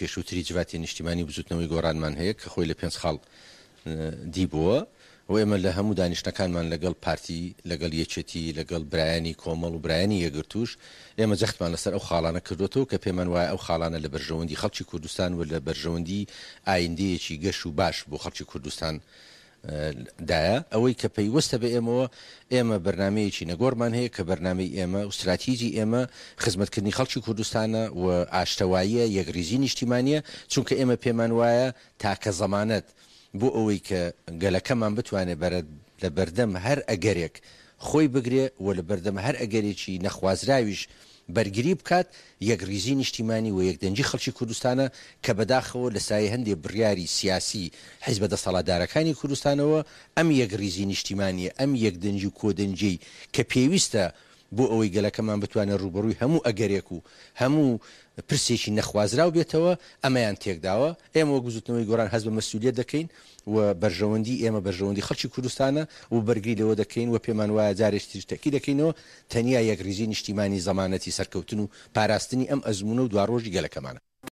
پێشووتری جواتی نیشتیمانی بزوتنەوەی گۆڕانمان هەیە کە خۆی لە 5 خاڵ دیبووە و ئێمە لە هەموو دانیشتەکانمان لەگەڵ پارتی لەگەڵ یەکێتی لەگەڵ برایانی کۆمەڵ و برایانی یەگرتوش ئێمە جەختمان لەسەر ئەو خاڵانە کردوەوە کە پێمان وایە ئەو خاڵانە لە بەرژەوەندی خەڵکی کوردستان و لە بەرژەوەندی ئایندەیەکی گەش و باش بۆ خەڵکی کوردستان دایە ئەوەی کە پەیوەستە بە ئێمەوە ئێمە بەرنمەیەکی نەگۆڕمان هەیە کە بەرنمەی ئێمە و استراتیژی ئێمە خزمەتکردنی خەڵکی کوردستانە و ئاشتەواییە یەکریزی نیشتیمانیە چونکە ئێمە پێمان وایە تاکە زەمانەت بۆ ئەوەی کە گەلەکەمان بتوانێت لە بەردەم هەر ئەگەرێک خۆی بگرێ و لە بەردەم هەر ئەگەرێکی نەخوازراویش بەرگری بکات یەکریزی نیشتیمانی و یەکدەنجی خەڵکی کوردستانە کە بەداخەوە لە سایه هەندێک بڕیاری سیاسی حیزب دەسەڵاتدارەکانی کوردستانەوە ئەم یەکریزی نیشتیمانیە ئەم یەکدەنجی و کۆدەنجی کە پێویستە بۆ ئەوەی گەلەکەمان بتوانێت ڕوبەڕووی هەموو ئەگەرێک و هەموو پرسێکی نەخوازراو بێتەوە ئەمەیان تێکداوە ئێمە وەک گوزوتنەوەی گۆڕان هەست بە مەسئولیت دەکەین و بەرژەوەندی ئێمە بەرژەوەندی خەڵکی کوردستانە و بەرگری لەوە دەکەین و پێمان وایە جارێکی تەکی دەکەینەوە تەنیا یەکریزی نیشتیمانی زەمانەتی سەرکەوتن و پاراستنی ئەم ئەزمونە و دواڕۆژی گەلەکەمانە